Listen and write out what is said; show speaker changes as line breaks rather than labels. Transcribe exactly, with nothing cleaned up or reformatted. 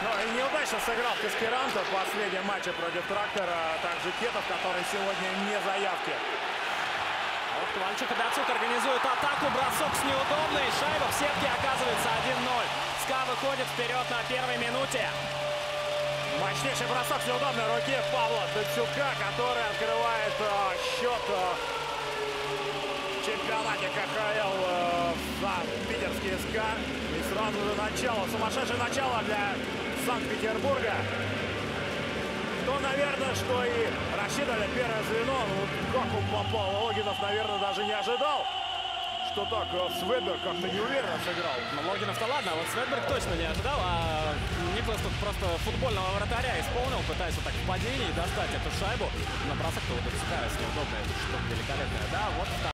Ну и неудачно сыграл Каспиранто в последнем матче против Трактора, а также Кетов, который сегодня не заявки.
Вот Ковальчук и Дацук организуют атаку, бросок с неудобной, шайба в сетке оказывается один ноль. СКА выходит вперед на первой минуте.
Мощнейший бросок с неудобной руки Павла Дацука, который открывает а, счет а, в чемпионате ка ха эл а, за питерский СКА. И сразу же начало, сумасшедшее начало для Санкт-Петербурга. То, наверное, что и рассчитывали первое звено. Ну, как он попал, Логинов, наверное, даже не ожидал, что так Светберг как-то неуверенно сыграл.
Ну, Логинов-то ладно, а вот Светберг точно не ожидал, а Николас тут просто футбольного вратаря исполнил, пытаясь вот так в падении достать эту шайбу. На бросок-то вот Дацука с неудобной, это что-то великолепное. Да, вот